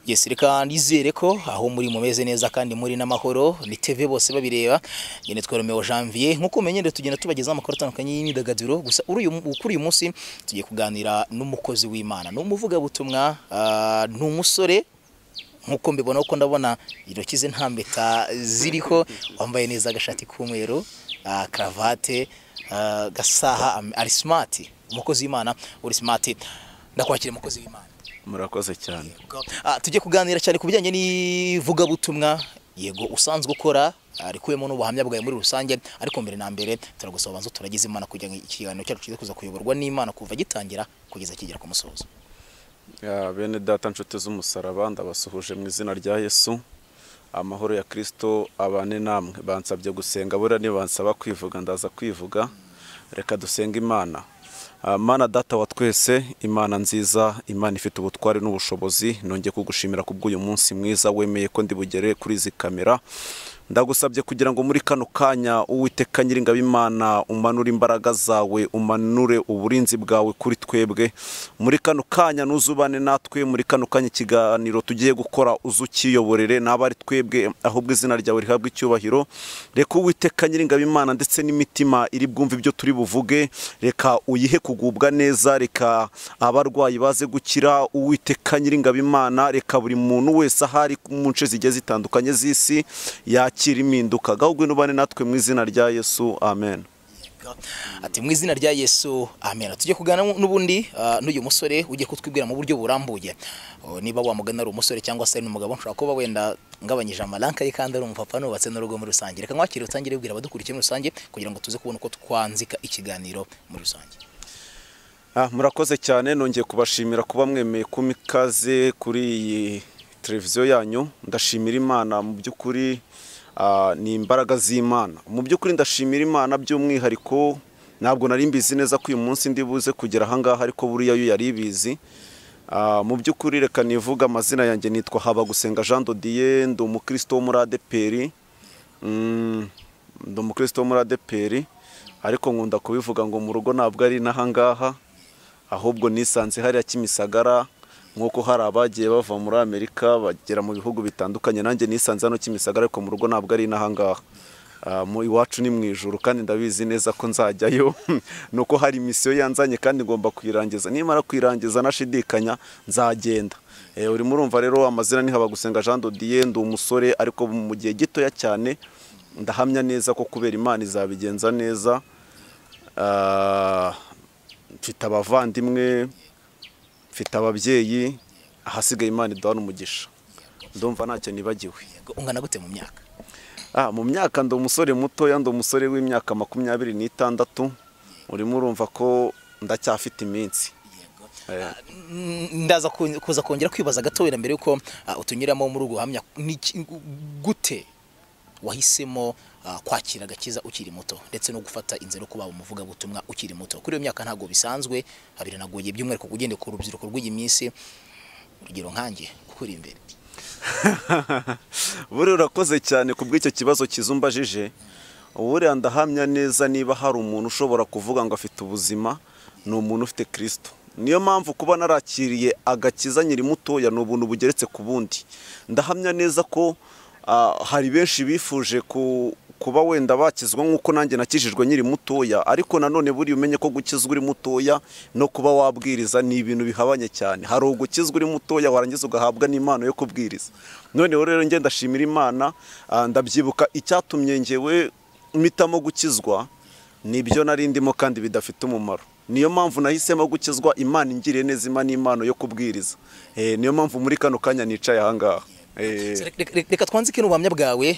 Yes, reka nizere ko aho muri mumeze neza kandi muri n'amahoro ni TV bose babireba. Nyine Romeo Janvier nkuko umenyere tugenda tubagezaho amakuru atandukanye y'imyidagaduro, gusa kuri uyu munsi tugiye kuganira n'umukozi w'Imana, n'umuvugabutumwa, n'umusore nkuko mbibona uko ndabona intoki ze nta mpeta ziriho, wambaye neza agashati k'umweru, cravate, gasaha, ari smart. Umukozi w'Imana uri smart. Ndakwakira umukozi w'Imana. Murakoze cyane. Tujye kuganira cyane kubijyanye n'ivugabutumwa, yego usanzwe ukora, arikuyemo n'ubuhamya bwawe muri rusange, ariko mbere na mbere turagusaba banzo turagize Imana kugira ngo ikiganiro cyacu kize kuza kuyoborwa n'Imana kuva gitangira kugeza kigera ku musozo. Bene data nshuti z'umusaraba ndabasuhuje mu izina rya Yesu. Amahoro ya Kristo abane namwe. Bansabye gusenga bura ni bansaba kwivuga ndaza kwivuga. Reka dusenga Imana. Mana data wa twese, Imana nziza, Imana ifite ubutware n'ubushobozi, nongeye kugushimira kubw'uyu munsi mwiza wemeye ko ndi bugere kuri izi kamera. Ndagusabye kugira ngo muri kano kanya Uwiteka Nyiringabo Imana umanure imbaraga zawe, umanure uburinzi bwawe kuri twebwe. Muri kano kanya nuzubane natwe, muri kano kanya ikiganiro tugiye gukora uzukiyoborere n'abari twebwe, ahubwo izina ryawe rihabwa icyubahiro. Reka Uwiteka Nyiringabo Imana ndetse n'imitima iri bwumve ibyo turi buvuge, reka uyihe kugubwa neza, reka abarwayi baze gukira. Uwiteka Nyiringabo Imana, reka buri muntu wese ahari mu nce zigiye zitandukanye z'isi yakira impinduka. Gahubwe n'ubane natwe mu izina rya Yesu, amen. Ati mu izina rya Yesu, amen. Tujye kugana n'ubundi n'uyu musore ugiye kutwibwira mu buryo burambuye, niba wamugana ari umusore cyangwa se n'umugabo, nshobora kuba wenda ngabanyije amaranka ye kandi ari umupapa nubatse n'urugo muri rusange. Reka mwakire utangire ubwira abadukurikiye muri rusange kugira ngo tuze kubona uko twanzika ikiganiro muri rusange. Murakoze cyane, nongeye kubashimira kuba mwemeye kumikaze kuri iyi televiziyo yanyu. Ndashimira Imana mu by'ukuri, ni imbaraga z'Imana. Mu by'ukuri ndashimira Imana by'umwihariko, ntabwo nari mbizi neza ko uyu munsi ndi buze kugera aha ngaha, ariko buriya yo yari ibizi. Mu by'ukuri reka nivuga amazina yanjye, nitwa Habagusenga Jean de Dieu, ndi umukristo wo muri ADPR. Ndi umukristo wo muri ADPR, ariko nkunda kubivuga ngo mu rugo ntabwo ari n'aha ngaha, ahubwo nisanze hariya Kimisagara. Nkuko hari abagiye bava muri Amerika bagera mu bihugu bitandukanye, nanjye nisanze hano Kimisagara, ariko mu rugo ntabwo ari n'aha ngaha. Mu Iwacu ni mu Ijuru, kandi ndabizi neza ko nzajyayo. Nuko hari misiyo yanzanye kandi ngomba kuyirangiza. Nimara kuyirangiza nashidikanya nzagenda. Urimo urumva rero amazina ni Habagusenga Jean de Dieu, ndi umusore, ariko mu gihe gitoya cyane ndahamya neza ko kubera Imana izabigenza neza. Mfite abavandimwe, mfite ababyeyi, ahasigaye Imana iduhana umugisha. Ndumva ntacyo nibagiwe. Ungana gute mu myaka? Mu myaka ndi umusore mutoya, ndi umusore w'imyaka 26. Urimo urumva ko ndacyafite iminsi. Ndaza kuza kongera kwibaza gatoya mbere yuko utunyuramo muri uguhamya, gute wahisemo kwakira agakiza ukiri muto ndetse no gufata inzira kuba umuvugabutumwa ukiri muto? Kuri iyo myaka ntago bisanzwe, biranagoye by'umwihariko kugende ku rubyiruko rw'iyi minsi, urugero nkanjye ukuri imbere. Buri urakoze cyane kubw'icyo kibazo kizumbajije. Buriya ndahamya neza, niba hari umuntu ushobora kuvuga ngo afite ubuzima, ni umuntu ufite Kristo. Niyo mpamvu kuba narakiriye agakiza nyiri mutoya ni ubuntu bugeretse ku bundi. Ndahamya neza ko hari benshi bifuje kuba wenda bakizwa nk'uko nanjye nakijijwe nyiri mutoya, ariko nanone buri umenye ko gukizwa uri mutoya no kuba wabwiriza ni ibintu bihabanye cyane. Hari ugukizwa uri mutoya warangiza ugahabwa n'impano yo kubwiriza. None rero njye ndashimira Imana, ndabyibuka icyatumye ngewe mpitamo gukizwa nibyo nari ndimo kandi bidafite umumaro. Niyo mpamvu nahisemo gukizwa, Imana ingiriye neza, Imana impano yo kubwiriza. Niyo mpamvu muri kano kanya nicaye aha ngaha. Reka twanzike n'ubuhamya bwawe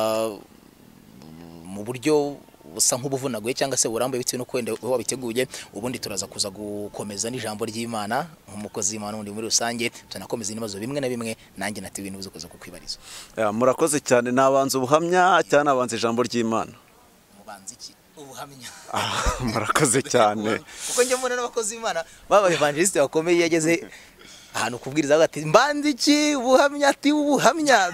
mu buryo busa nk'ubuvunaguye cyangwa se burambuye bitewe no kwenda wabiteguye. Ubundi turaza kuza gukomeza n'ijambo ry'Imana nk'umukozi w'Imana undi muri rusange, tunakomeza ibibazo bimwe na bimwe nanjye natewe n'ubuze kuza kukwibariza. Murakoze cyane. Nabanza ubuhamya cyane nabanza ijambo ry'Imana? Mubanza iki? Ubuhamya. Murakoze cyane. Kuko njye mbona n'abakozi b'Imana baba evangeliste bakomeye, yageze ahantu kubwiriza ati mbanza iki? Ubuhamya. Ati ubuhamya.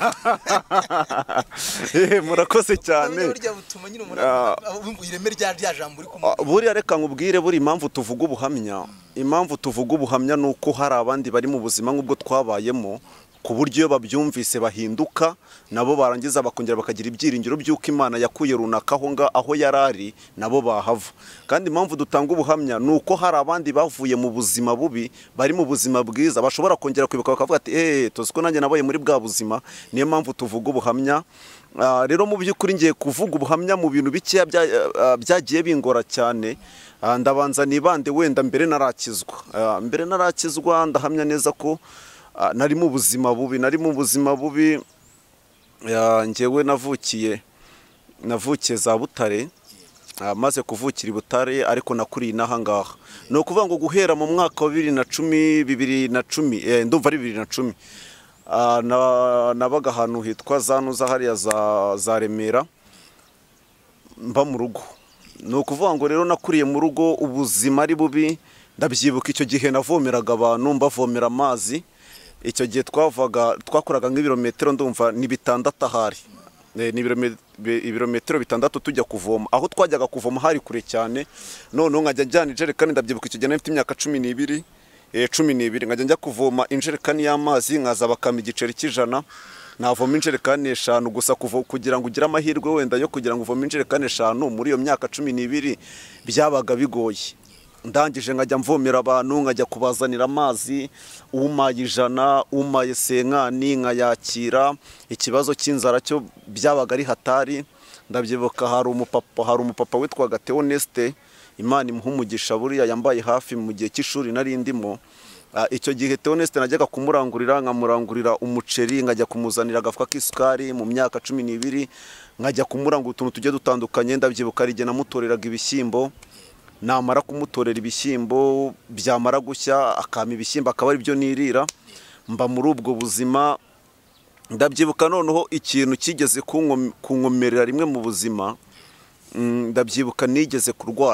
Murakoze cyane. Buriya reka nkubwire, buri impamvu tuvuga ubuhamya, impamvu tuvuga ubuhamya nuko hari abandi bari mu buzima nk'ubwo twabayemo, ku buryo iyo babyumvise bahinduka nabo barangiza bakongera bakagira ibyiringiro by'uko Imana yakuye runaka aho yarari nabo bahava. Kandi impamvu dutanga ubuhamya ni uko hari abandi bavuye mu buzima bubi bari mu buzima bwiza bashobora kongera kwibuka bakavuga ati tuzi ko nanjye nabaye muri bwa buzima, niyo mpamvu tuvuga ubuhamya. Rero mu by'ukuri ngiye kuvuga ubuhamya mu bintu bikeya byagiye bingora cyane. Ndabanza nibande wenda mbere narakizwa ndahamya neza ko nari mu buzima bubi. Njyewe navukiye za Butare, maze kuvukira i Butare ariko nakuriye n'aha ngaha. Ni ukuvuga ngo guhera mu mwaka wa 2010 ndumva ari 2010 nabaga ahantu hitwa Zanuza hariya za Remera mba mu rugo. Ni ukuvuga ngo rero nakuriye mu rugo ubuzima ari bubi. Ndabyibuka icyo gihe navomeraga abantu mbavomera amazi. Icyo gihe twakoraga nk'ibirometero ndumva ni 6 ahari, ni ibirometero 6 tujya kuvoma. Aho twajyaga kuvoma hari kure cyane, noneho nkajya njyana ijerekani. Ndabyibuka icyo gihe nafite imyaka 12 nkajya njya kuvoma injerekani y'amazi, nkaza bakama igiceri cy'ijana, navoma injerekani 5 gusa kugira ngo ugire amahirwe wenda yo kugira ngo uvome injerekani 5 muri iyo myaka 12 byabaga bigoye. Ndangije nkajya mvomera abantu, nkajya kubazanira amazi, umaye 100 umaye 50 nkayakira. Ikibazo cy'inzara cyo byabaga ari hatari. Ndabyibuka hari umupapa witwaga Theoneste, Imana imuha umugisha, buriya yambaye hafi mu gihe cy'ishuri nari ndimo. Icyo gihe Theoneste najyaga nkamurangurira umuceri, nkajya kumuzanira agafuka k'isukari mu myaka 12, nkajya kumurangura utuntu tujye dutandukanye. Ndabyibuka ari igihe namutoreraga ibishyimbo, namara kumutorera ibishyimbo byamara gushya akama ibishyimbo akaba ari byo nirira. Mba muri ubwo buzima. Ndabyibuka noneho ikintu kigeze kunkomerera rimwe mu buzima. Ndabyibuka nigeze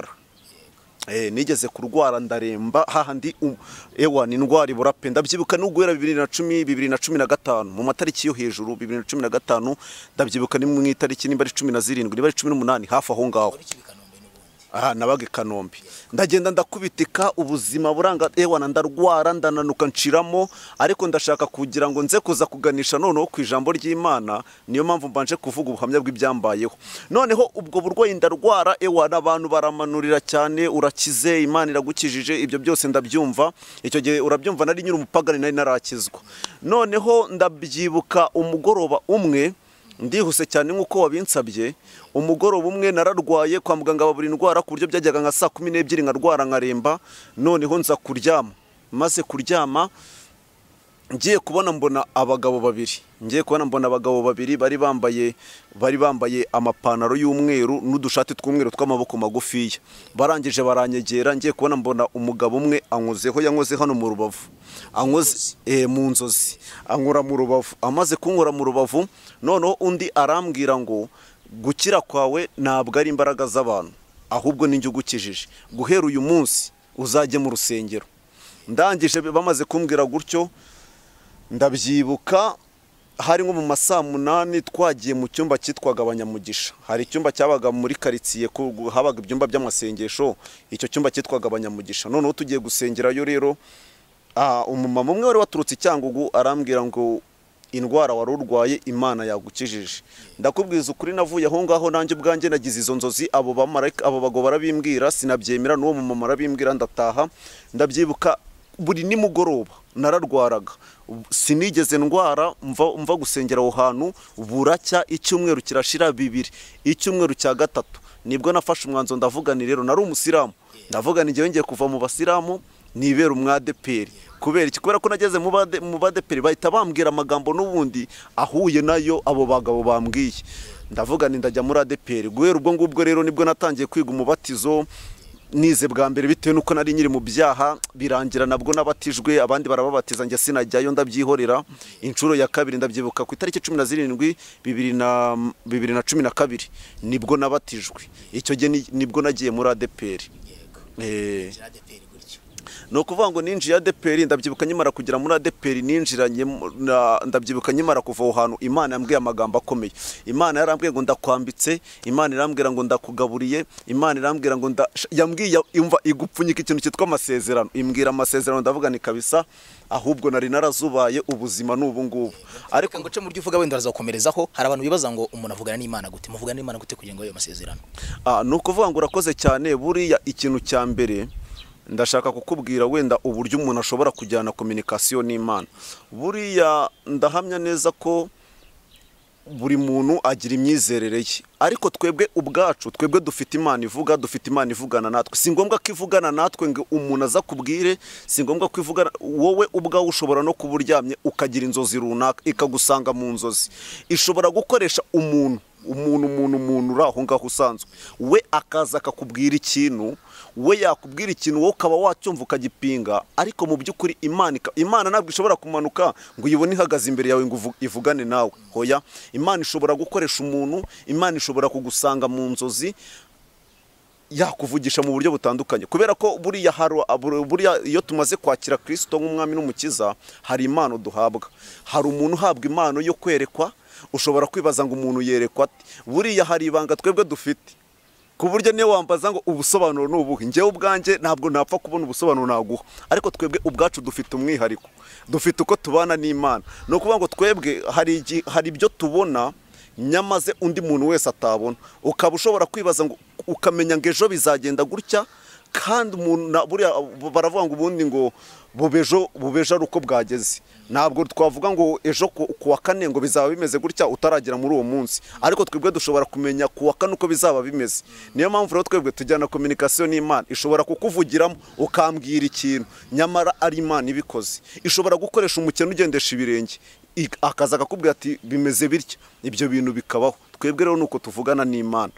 kurwara ndaremba hahandi ni indwara ibura pe. Ndabyibuka no guhera 2015 mu matariki yo hejuru 2015. Ndabyibuka ni mu itariki nimba ari 17 nimba ari 18 hafi aho ngaho. Nabaga i Kanombe. Ndagenda ndakubitika ubuzima buranga, ndarwara ndananuka nciramo, ariko ndashaka kugira ngo nze kuza kuganisha noneho ku ijambo ry'Imana. Niyo mpamvu mbanje kuvuga ubuhamya bw'ibyambayeho. Noneho ubwo burwayi ndarwara, abantu baramanurira cyane, urakize, Imana iragukijije, ibyo byose ndabyumva. Icyo gihe urabyumva nari nyiri umupagani, nari narakizwa. Noneho ndabyibuka umugoroba umwe, ndihuse cyane nk'uko wabinsabye. Umugoroba umwe nararwaye kwa muganga babura indwara ku buryo byajyaga nka saa 12 nkarwara nkaremba. Noneho nza kuryama, maze kuryama ngiye kubona mbona abagabo babiri bari bambaye amapantaro y'umweru n'udushati tw'umweru tw'amaboko magufiya. Barangije baranyegera, ngiye kubona mbona umugabo umwe yankoze hano mu rubavu, mu nzozi ankora mu rubavu. Amaze kunkora mu rubavu, noneho undi arambwira ngo gukira kwawe ntabwo ari imbaraga z'abantu, ahubwo ni njye ugukijije. Guhera uyu munsi uzajye mu rusengero. Ndangije bamaze kumbwira gutyo, ndabyibuka hari nko mu masaa 8 twagiye mu cyumba cyitwaga Abanyamugisha. Hari icyumba cyabaga muri karitsiye, habaga ibyumba by'amasengesho. Icyo cyumba cyitwaga Abanyamugisha. Noneho tugiye gusengerayo rero, umumama umwe wari waturutse i Cyangugu arambwira ngo indwara wari urwaye Imana yagukijije. Ndakubwiza ukuri, navuye aho ngaho nanjye ubwanjye nagize izo nzozi. Abo bagabo barabimbwira, sinabyemera, n'uwo mumama arabimbwira, ndataha. Ndabyibuka buri nimugoroba nararwaraga, sinigeze ndwara. Mva gusengera aho hantu buracya, icyumweru kirashira 2, icyumweru cya 3 nibwo nafashe umwanzo. Ndavuga ni rero nari umusilamu, ndavuga ni ngiye kuva mu basilamu nibera umwadeperi. Kubera iki? Kubera ko nageze mu badeperi bahita bambwira amagambo n'ubundi ahuye nayo abo bagabo bambwiye. Ndavuga ni ndajya muri adeperi. Guhera ubwo ngubwo rero nibwo natangiye kwiga umubatizo. Nize bwa mbere bitewe nuko nari nyiri mu byaha, birangira nabwo nabatijwe. Abandi barababatiza, njye sinajyayo, ndabyihorera. Inshuro ya kabiri ndabyibuka ku itariki 17 2012 nibwo nabatijwe. Icyo gihe nibwo nagiye muri adeperi. no kuvuga ngo ninjiye ADPR ndabyibuka nyimara kugera muri ADPR ninjiranye ndabyibuka nyimara kuva aho hantu Imana yambwiye amagambo akomeye. Imana yarambwiye ngo ndakwambitse, Imana irambwira ngo ndakugaburiye, Imana irambwira ngo yambwiye imva igupfunyika ikintu cyitwa amasezerano. Imbwira amasezerano ndavuga ni kabisa, ahubwo nari narazubaye ubuzima n'ubu ngubu. Ariko ngo ce mu uvuga wenda arazakomerezaho, hari abantu bibaza ngo umuntu avugana n'Imana gute, muvugana n'Imana gute kugira ngo ayo masezerano? Nuko kuvuga ngo urakoze cyane. Buriya ikintu cya mbere ndashaka kukubwira wenda uburyo umuntu ashobora kujyana communication n'Imana. Buriya ndahamya neza ko buri muntu agira imyizerere ye, ariko twebwe ubwacu twebwe dufite Imana ivuga, dufite Imana ivugana natwe. Si ngombwa ko ivugana natwe ngo umuntu aza kubwire, si ngombwa ko ivugana. Wowe ubwawe ushobora no kuburyamye ukagira inzozi runaka ikagusanga mu nzozi. Ishobora gukoresha umuntu uraho ngaho usanzwe, we akaza akakubwira ikintu, we yakubwira ikintu wowe ukaba wacyumva ukagipinga, ariko mu by'ukuri Imana ntabwo ishobora kumanuka ngo uyibone ihagaze imbere yawe ngo ivugane nawe. Hoya, Imana ishobora gukoresha umuntu, Imana ishobora kugusanga mu nzozi, yakuvugisha mu buryo butandukanye. Kubera ko buriya iyo tumaze kwakira Kristo nk'umwami n'umukiza, hari impano duhabwa. Hari umuntu uhabwa impano yo kwerekwa. Ushobora kwibaza ngo umuntu yerekwa ati, buriya hari ibanga twebwe dufite, ku buryo niyo wambaza ngo ubusobanuro n'ubuhe, njyewe ubwanjye ntabwo napfa kubona ubusobanuro naguha. Ariko twebwe ubwacu dufite umwihariko, dufite uko tubana n'Imana. No kuvuga ngo twebwe hari ibyo tubona nyamaze undi muntu wese atabona. Ukaba ushobora kwibaza ngo ukamenya ngo ejo bizagenda gutya, kandi umuntu buriya baravuga ngo ubundi ngo bubejo ari uko bwageze. Ntabwo twavuga ngo ejo kuwa kane ngo bizaba bimeze gutya utaragera muri uwo munsi, ariko twebwe dushobora kumenya kuwa kane uko bizaba bimeze. Niyo mpamvu rero twebwe tujyana communication n'Imana. Ishobora kukuvugiramo ukambwira ikintu, nyamara ari Imana ibikoze. Ishobora gukoresha umukene ugendesha ibirenge, akaza akakubwira ati bimeze bityo, ibyo bintu bikabaho. Twebwe rero nuko tuvugana n'Imana.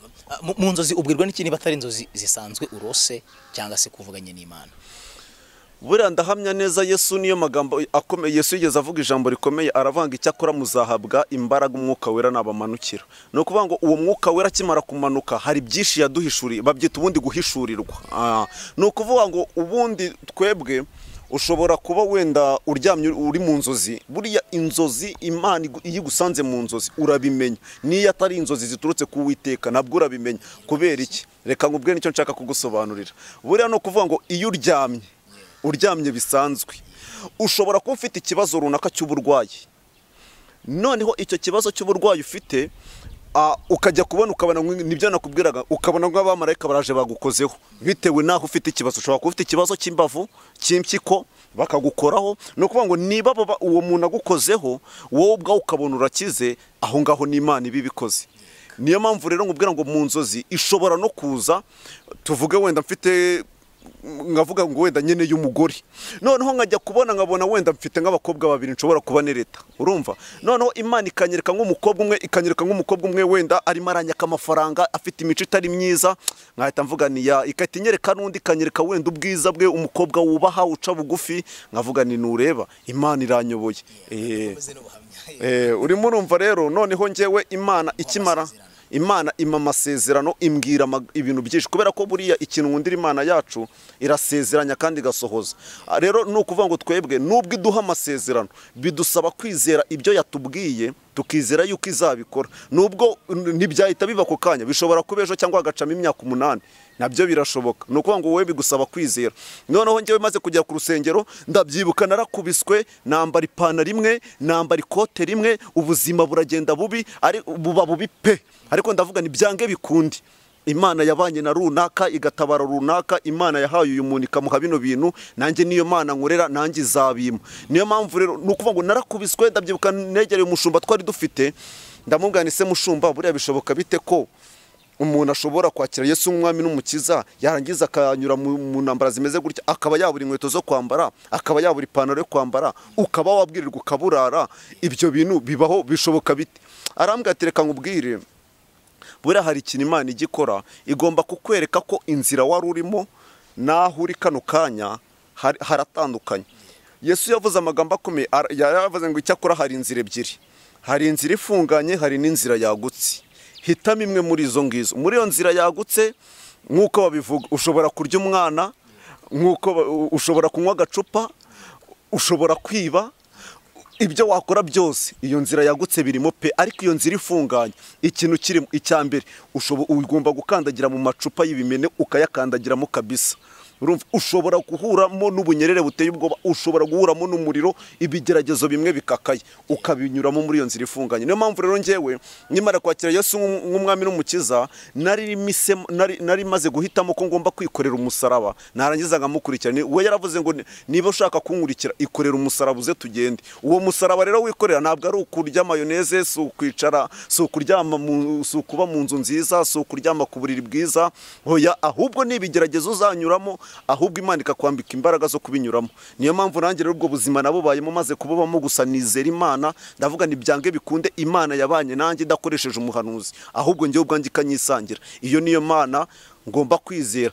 Mu nzozi ubwirwa n'ikindi batari inzozi zisanzwe urose cyangwa se kuvuganye n'Imana? Buriya ndahamya neza Yesu niyo magambo akomeye. Yesu yigeze avuga ijambo rikomeye, aravanga icyakora muzahabwa imbaraga umwuka wera nabamanukira. No kuvuga ngo uwo mwuka wera kimara kumanuka hari byinshi yaduhishuriye, babyita ubundi guhishurirwa. No kuvuga ngo ubundi twebwe ushobora kuba wenda uryamye uri mu nzozi. Buriya inzozi Imana iyo gusanze mu nzozi urabimenya. Niyo atari inzozi ziturutse ku Uwiteka nabwo urabimenya. Kubera iki? Reka ngubwe nicyo nshaka kugusobanurira. Buriya no kuvuga ngo iyo uryamye bisanzwe, ushobora kuba ufite ikibazo runaka cy'uburwayi. Noneho icyo kibazo cy'uburwayi ufite ukajya kubona ukabona nibyo nakubwiraga, ukabona nk'abamarayika baraje bagukozeho bitewe naho ufite ikibazo. Ushobora kuba ufite ikibazo cy'imbavu, cy'impyiko, bakagukoraho. No kuvuga ngo niba uwo muntu agukozeho wowe ubwawe ukabona urakize, aho ngaho n'Imana ibibikoze. Niyo mpamvu rero ngubwira ngo mu nzozi ishobora no kuza, tuvuge wenda mfite ngavuga ngo wenda nyene y'umugore, noneho nkajya kubona nkabona wenda mfite nk'abakobwa babiri nshobora kuba nereta. Urumva? Noneho Imana ikanyereka nk'umukobwa umwe wenda arimo aranyaka amafaranga, afite imico itari myiza, nkahita mvuga ni ikahita inyereka n'undi, ikanyereka wenda ubwiza bwe, umukobwa wubaha uca bugufi, nkavuga ni nureba Imana iranyoboye. Urimo urumva rero. Noneho njyewe Imana ima amasezerano, imbwira ibintu byinshi, kubera ko buriya ikintu ngundira Imana yacu irasezeranya kandi igasohoza. Rero ni ukuvuga ngo twebwe nubwo iduha amasezerano, bidusaba kwizera ibyo yatubwiye, tukizera yuko izabikora. Nubwo ntibyahita biba ku kanya, bishobora kuba ejo cyangwa hagacamo imyaka 8, nabyo birashoboka. Ni ukuvuga ngo wowe bigusaba kwizera. Noneho njyewe maze kujya ku rusengero, ndabyibuka narakubiswe, nambara ipantaro imwe, nambara ikote rimwe, ubuzima buragenda buba bubi pe. Ariko ndavuga ni byange bikundi, Imana yabanye na runaka igatabara runaka, Imana yahaye uyu muntu ikamuha bino bintu, nanjye niyo Mana nkorera nanjye izabima. Niyo mpamvu rero ni ukuvuga ngo narakubiswe, ndabyibuka negereye umushumba twari dufite, ndamubwira ni se mushumba, buriya bishoboka bite ko umuntu ashobora kwakira Yesu nk'umwami n'umukiza, yarangiza akanyura mu ntambara zimeze gutya, akaba yabura inkweto zo kwambara, akaba yabura ipantaro yo kwambara, ukaba wabwirirwa ukaburara, ibyo bintu bibaho bishoboka bite? Arambwira ati reka nkubwire, buriya hari ikintu Imana igikora, igomba kukwereka ko inzira wari urimo naho uri kano kanya haratandukanye. Yesu yavuze amagambo akomeye, yaravuze ngo icyakora hari inzira ebyiri, hari inzira ifunganye, hari n'inzira yagutse. Hitamo imwe muri izo ngizo. Muri iyo nzira yagutse nk'uko babivuga, ushobora kurya umwana nk'uko ushobora kunywa agacupa, ushobora kwiba, ibyo wakora byose iyo nzira yagutse birimo pe, ariko iyo nzira ifunganye ikintu kirimo icya mbere ugomba gukandagira mu macupa y'ibimene ukayakandagiramo kabisa. Ushobora guhuramo n'ubunyerere buteye ubwoba, ushobora guhuramo n'umuriro, ibigeragezo bimwe bikakaye ukabinyuramo muri iyo nzira ifunganye. Niyo mpamvu rero njyewe nimara kwakira Yesu nk'umwami n'umukiza, nari maze guhitamo ko ngomba kwikorera umusaraba, narangiza ngamukurikira. We yaravuze ngo niba ushaka kunkurikira ikorera umusaraba uze tugende. Uwo musaraba rero wikorera ntabwo ari ukurya mayoneze, si ukwicara, si ukuryama, si ukuba mu nzu nziza, si ukuryama ku buriri bwiza, hoya, ahubwo ni ibigeragezo uzanyuramo, ahubwo Imana ikakwambika imbaraga zo kubinyuramo. Niyo mpamvu nanjye rero ubwo buzima nabubayemo maze kububamo, gusa nizera Imana, ndavuga ni byange bikunde Imana yabanye nanjye idakoresheje umuhanuzi, ahubwo njyewe ubwanjye ikanyisangira. Iyo niyo Mana ngomba kwizera.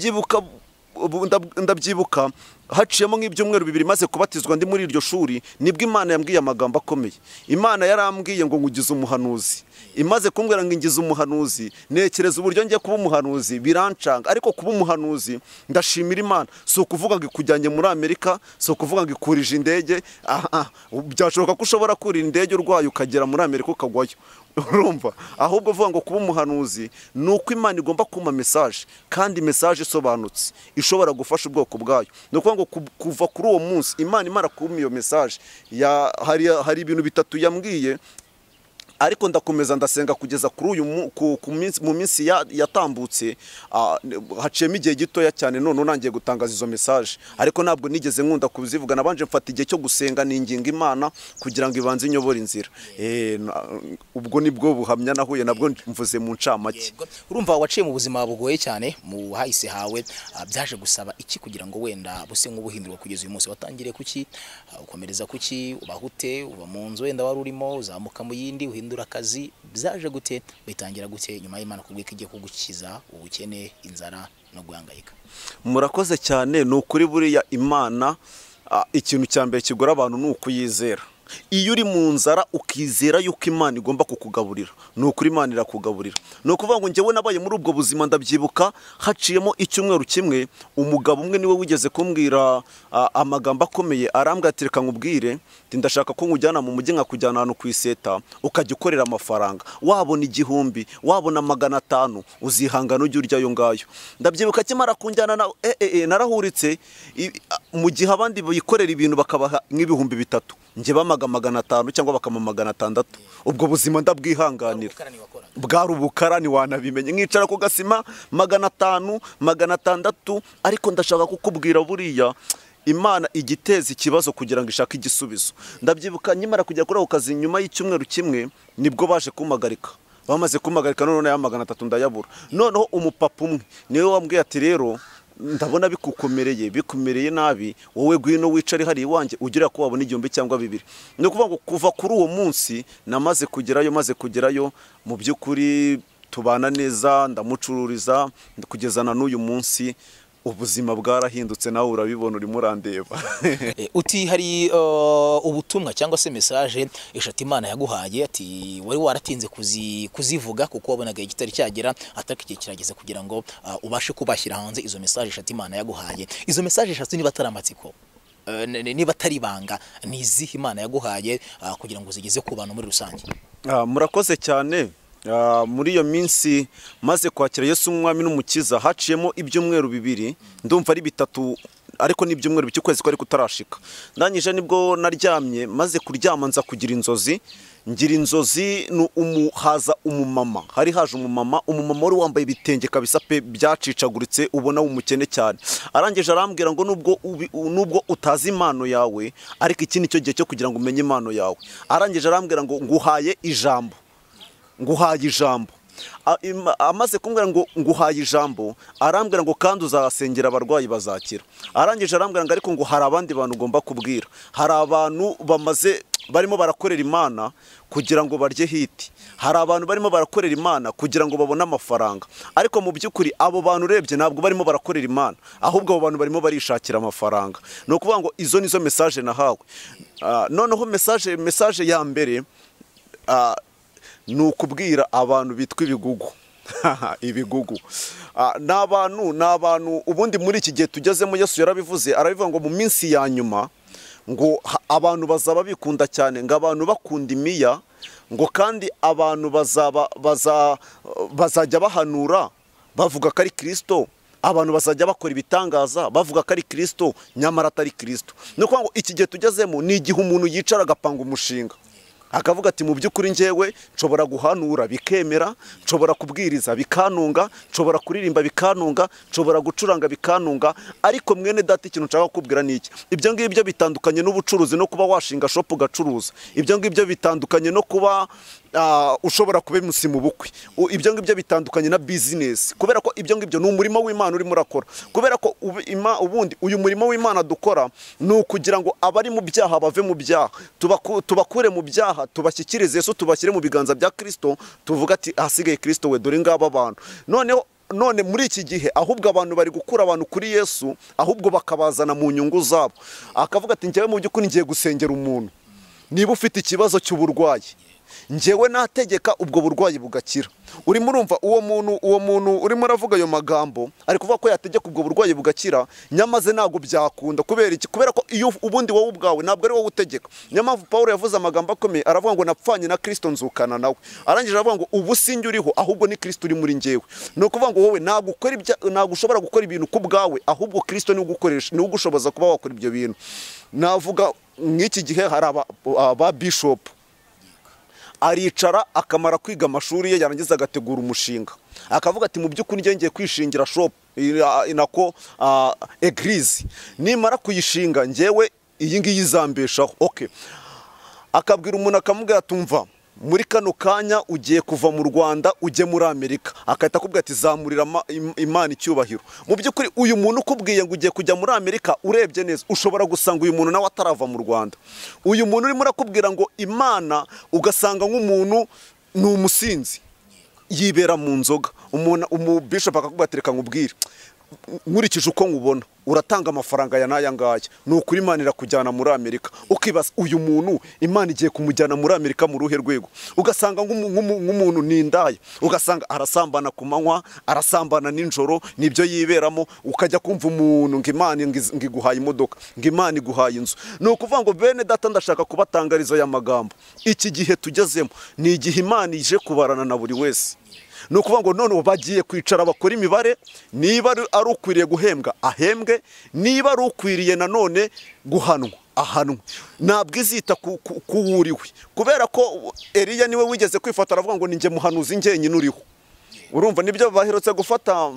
Ndabyibuka haciyemo nk'ibyumweru 2 maze kubatizwa ndi muri iryo shuri, nibwo Imana yambwiye amagambo akomeye. Imana yarambwiye ngo ngugize umuhanuzi. Imaze kumbwira ngo ngize umuhanuzi, nekereza uburyo ngiye kuba umuhanuzi birancanga, ariko kuba umuhanuzi ndashimira Imana. Si ukuvuga ngo ikujyanye muri Amerika, si ukuvuga ngo ikurije indege, byashoboka ko ushobora kurira indege urwaye ukagera muri Amerika ukagwayo, urumva. Ahubwo vuga ngo kuba umuhanuzi ni uko Imana igomba kuma message, kandi message isobanutse ishobora gufasha ubwoko bwayo. Ni ukuvuga ngo kuva kuri uwo munsi Imana imara kuma iyo message, hari ibintu 3 yambwiye, ariko ndakomeza ndasenga kugeza kuri uyu mu minsi yatambutse. Haciyemo igihe gitoya cyane, none nangiye gutangaza izo message, ariko ntabwo nigeze nkunda kuzivuga. Nabanje mfata igihe cyo gusenga ninginga Imana kugira ngo ibanze inyobore inzira. Ubwo nibwo buhamya nahuye nabwo mvuze mu ncamake. Urumva waciye mu buzima bugoye cyane, mu hahise hawe byaje gusaba iki kugira ngo wenda buse nk'ubuhindurwa kugeza uyu munsi? Watangiriye kuki, ukomereza kuki, ubahute, uba mu nzu wenda wari urimo, uzamuka mu yindi, uhindura akazi, byaje gute, bitangira gute nyuma y'Imana kubwika igiye kugukiza ubukene, inzara no guhangayika? Murakoze cyane. Ni ukuri buriya Imana, ikintu cya mbere kigora abantu ni ukuyizera. Iyo uri mu nzara ukizera yuko Imana igomba kukugaburira, ni ukuri Imana irakugaburira. Ni ukuvuga ngo njyewe nabaye muri ubwo buzima. Ndabyibuka haciyemo icyumweru kimwe, umugabo umwe niwe wigeze kumbwira amagambo akomeye, arambwira ati reka nkubwire, ndashaka ko nkujyana mu mujyi nkakujyana ahantu ku iseta ukajya ukorera amafaranga, wabona 1000, wabona 500, uzihangana ujye uryayo ngayo. Ndabyibuka kimara kunjyana narahuritse, mu gihe abandi bikorera ibintu bakabaha nk'ibihumbi 3, njye bamaga 500 cyangwa bakama 600. Ubwo buzima ndabwihanganira. Bwari ubukarani wanabimenye, nkicara ku gasima 500, 600. Ariko ndashaka kukubwira buriya Imana igiteza ikibazo kugira ngo ishake igisubizo. Ndabyibuka nyimara kujya kuri ako kazi, nyuma y'icyumweru kimwe nibwo baje kumagarika. Bamaze kumagarika none ya 300 ndayabura. Noneho umupapa umwe niwe wambwiye ati rero ndabona bikumereye nabi, wowe gwino wicare hari iwanjye ugira ko wabona 1000 cyangwa 2. Ni ukuvuga ngo kuva kuri uwo munsi namaze kugerayo mu by'ukuri tubana neza, ndamucururiza kugezana n'uyu munsi. Ubuzima bwarahindutse, nawe urabibona, urimo urandeba. Uti hari ubutumwa cyangwa se message eshatu Imana yaguhaye, ati wari waratinze kuzivuga kuko wabonaga igitari cyagera, ataka igihe kirageze kugira ngo ubashe kubashyira hanze izo message eshatu Imana yaguhaye. Izo message eshatu niba atari niba atari banga, ni izihe Imana yaguhaye kugira ngo zigeze ku bantu muri rusange? Murakoze cyane. Muri iyo minsi maze kwakira Yesu umwami n'umukiza, haciyemo ibyumweru 2, ndumva ari 3, ariko n'ibyumweru by'ukwezi ko ari kutarashika. Ndangije nibwo naryamye, maze kuryama nza kugira inzozi. Ngira inzozi haza umumama, hari haje umumama wari wambaye ibitenge kabisa pe, byacicaguritse, ubona umukene cyane. Arangije arambwira ngo nubwo utazi impano yawe, ariko iki nicyo gihe cyo kugira ngo umenye impano yawe. Arangije arambwira ngo nguhaye ijambo. Amaze kumbwira ngo nguhaye ijambo, arambwira ngo kandi uzasengera abarwayi bazakira. Arangije arambwira ngo ariko ngo hari abandi bantu ugomba kubwira. Hari abantu barimo barakorera Imana kugira ngo barye hiti. Hari abantu barimo barakorera Imana kugira ngo babone amafaranga. Ariko mu by'ukuri abo bantu urebye ntabwo barimo barakorera Imana, ahubwo abo bantu barimo barishakira amafaranga. Ni ukuvuga ngo izo nizo message nahawe. Noneho message ya mbere ni ukubwira abantu bitwa ibigugu. ibigugu n'abantu ubundi muri iki gihe tugezemo Yesu yarabivuze arabivuga ngo mu minsi ya nyuma ngo abantu bazaba bikunda cyane ngo abantu bakunda imiya ngo kandi abantu bazajya bahanura bavuga ko ari Kristo abantu bazajya bakora ibitangaza bavuga ko ari Kristo nyamara atari Kristo no kuvuga ngo iki gihe tugezemo ni igihe umuntu yicara agapanga umushinga akavuga ati mu by'ukuri njyewe nshobora guhanura bikemera nshobora kubwiriza bikanunga nshobora kuririmba bikanunga nshobora gucuranga bikanunga ariko mwene data ikintu nshaka kukubwira niki ibyo ngibyo bitandukanye n'ubucuruzi no kuba washinga shop ugacuruza ibyo ngibyo bitandukanye no kuba ushobora kuba MC mu bukwe ibyo ngibyo bitandukanye na business kubera ko ibyo ngibyo ni umurimo w'Imana urimo urakora kubera ko ubundi uyu murimo w'Imana dukora ni ukugira ngo abari mu byaha bave mu byaha tubakure mu byaha tubashyikirize Yesu tubashyire mu biganza bya Kristo tuvuga ati ahasigaye Kristo we dore ngaba abantu none muri iki gihe ahubwo abantu bari gukura abantu kuri Yesu ahubwo bakabazana mu nyungu zabo akavuga ati njyewe mu by'ukuri ngiye gusengera umuntu niba ufite ikibazo cy'uburwayi njyewe nategeka ubwo burwayi bugakira urimo urumva uwo muntu urimo uravuga ayo magambo ari kuvuga ko yategeka ubwo burwayi bugakira nyamaze ntago byakunda kubera ko iyo ubundi wowe ubwawe ntabwo ari wowe utegeka nyamavu Paulo yavuze amagambo akomeye aravuga ngo napfanye na Kristo nzukana nawe arangije aravuga ngo ubu sinjye uriho ahubwo ni Kristo uri muri njyewe no kuvuga ngo wowe ntago ushobora gukora ibintu ku bwawe ahubwo Kristo ni ugukoresha ni ugushoboza kuba wakora ibyo bintu navuga nk'iki gihe hari aba bishop aricara akamara kwiga amashuri ye yarangiza agategura umushinga akavuga ati mu by'ukuri ngiye kwishingira shop inako eglise nimara kuyishinga njyewe iyi ngiyi izambeshaho okay akabwira umuntu akamubwira tumva muri kano kanya ugiye kuva mu Rwanda ujye muri Amerika akahita akubwira ati zamurira Imana icyubahiro mu by'ukuri uyu muntu ukubwiye ngo ugiye kujya muri Amerika urebye neza ushobora gusanga uyu muntu nawe atarava mu Rwanda uyu muntu urimo urakubwira ngo Imana ugasanga nk'umuntu ni umusinzi yibera mu nzoga umubishop akakubwira ati reka nkubwire nkurikije uko nkubona uratanga amafaranga ya naya ngaya nukuri Imana irakujyana muri Amerika ukibaza uyu muntu Imana igiye kumujyana muri Amerika mu ruhe rwego ugasanga nk'umuntu nindaye ugasanga arasambana ku manywa arasambana ninjoro nibyo yiberamo ukajya kumva umuntu ngo Imana ngiguhaye imodoka ngo Imana iguhaye inzu no kuvuga ngo bene data ndashaka kubatangariza aya magambo iki gihe tugezemo ni igihe Imana ije kubarana na buri wese no kuvuga ngo none bagiye kwicara bakora imibare niba ari ukwiriye guhembwa ahembwe niba ari ukwiriye nanone guhanwa ahanwe ntabwo izita kuwuriwe kubera ko Eliya niwe wigeze kwifata aravuga ngo ninjye muhanuzi njyenyine uriho urumva nibyo baherutse gufata